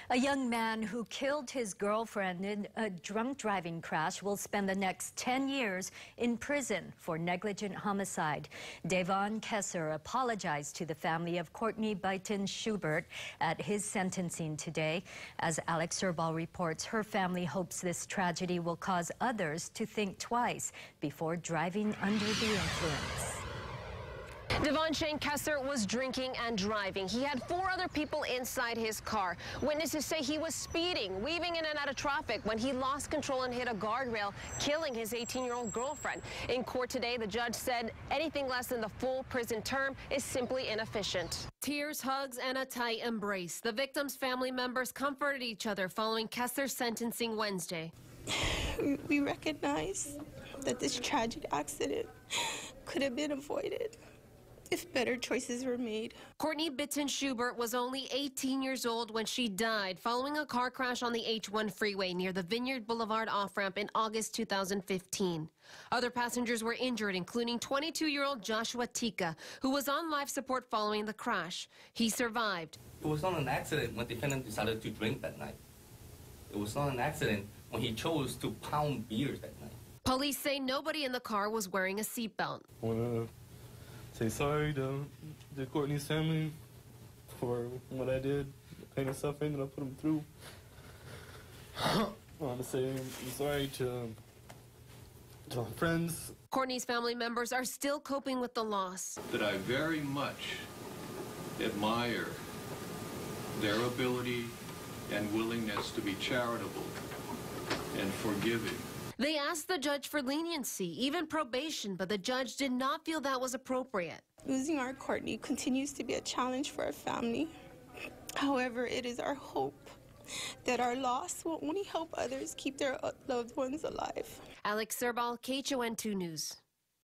A young man who killed his girlfriend in a drunk driving crash will spend the next 10 years in prison for negligent homicide. Devon Keser apologized to the family of Courtney Schubert at his sentencing today. As Alex Serbal reports, her family hopes this tragedy will cause others to think twice before driving under the influence. Devon Keser was drinking and driving. He had 4 other people inside his car. Witnesses say he was speeding, weaving in and out of traffic when he lost control and hit a guardrail, killing his 18-year-old girlfriend. In court today, the judge said anything less than the full prison term is simply inefficient. Tears, hugs, and a tight embrace. The victim's family members comforted each other following Keser's sentencing Wednesday. We recognize that this tragic accident could have been avoided if better choices were made. Courtney Schubert was only 18 years old when she died following a car crash on the H1 freeway near the Vineyard Boulevard off-ramp in August 2015. Other passengers were injured, including 22-year-old Joshua Tika, who was on life support following the crash. He survived. It was not an accident when the defendant decided to drink that night. It was not an accident when he chose to pound beers that night. Police say nobody in the car was wearing a seatbelt. Say sorry to Courtney's family for what I did, the pain and suffering that I put them through. I want to say I'm sorry to my friends. Courtney's family members are still coping with the loss. That I very much admire their ability and willingness to be charitable and forgiving. They asked the judge for leniency, even probation, but the judge did not feel that was appropriate. Losing our Courtney continues to be a challenge for our family. However, it is our hope that our loss will only help others keep their loved ones alive. Alex Serbal, KHON2 News.